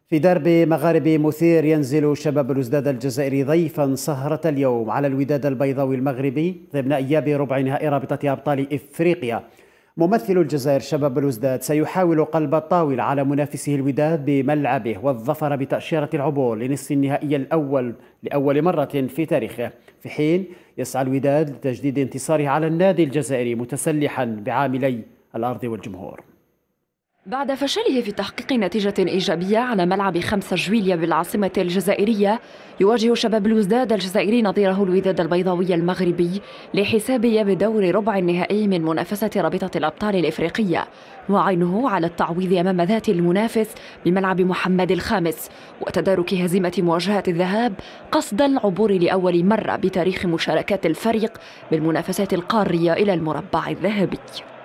في ديربي مغاربي مثير ينزل شباب بلوزداد الجزائري ضيفا سهرة اليوم على الوداد البيضاوي المغربي ضمن إياب ربع نهائي رابطة أبطال إفريقيا. ممثل الجزائر شباب بلوزداد سيحاول قلب الطاولة على منافسه الوداد بملعبه والظفر بتأشيرة العبور لنصف النهائي الأول لأول مرة في تاريخه، في حين يسعى الوداد لتجديد انتصاره على النادي الجزائري متسلحا بعاملي الأرض والجمهور. بعد فشله في تحقيق نتيجة إيجابية على ملعب 5 جويلية بالعاصمة الجزائرية، يواجه شباب بلوزداد الجزائري نظيره الوداد البيضاوي المغربي لحساب إياب دور ربع النهائي من منافسة رابطة الأبطال الإفريقية، وعينه على التعويض أمام ذات المنافس بملعب محمد الخامس وتدارك هزيمة مواجهة الذهاب قصد العبور لأول مرة بتاريخ مشاركات الفريق بالمنافسات القارية إلى المربع الذهبي.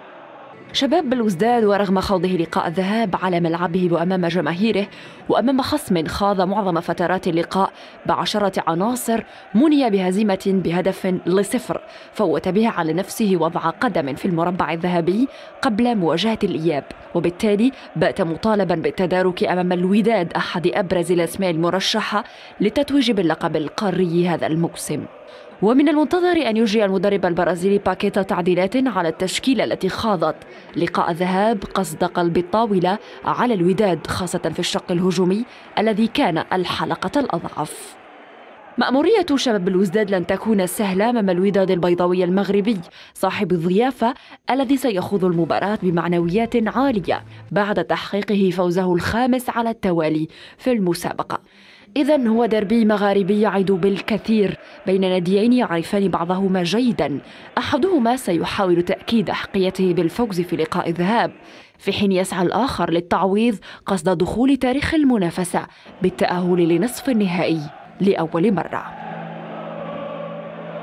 شباب بلوزداد ورغم خوضه لقاء الذهاب على ملعبه وأمام جماهيره وأمام خصم خاض معظم فترات اللقاء ب10 عناصر مني بهزيمة ب1-0 فوت بها على نفسه وضع قدم في المربع الذهبي قبل مواجهة الإياب، وبالتالي بات مطالبا بالتدارك أمام الوداد أحد أبرز الأسماء المرشحة للتتويج باللقب القاري هذا الموسم. ومن المنتظر أن يجري المدرب البرازيلي باكيت تعديلات على التشكيلة التي خاضت لقاء الذهاب قصد قلب الطاولة على الوداد، خاصة في الشق الهجومي الذي كان الحلقة الأضعف. مأمورية شباب بلوزداد لن تكون سهلة أمام الوداد البيضاوي المغربي صاحب الضيافة الذي سيخوض المباراة بمعنويات عالية بعد تحقيقه فوزه الخامس على التوالي في المسابقة. إذن هو ديربي مغاربي يعد بالكثير بين ناديين يعرفان بعضهما جيدا، أحدهما سيحاول تأكيد أحقيته بالفوز في لقاء الذهاب، في حين يسعى الآخر للتعويض قصد دخول تاريخ المنافسة بالتأهل لنصف النهائي لأول مرة.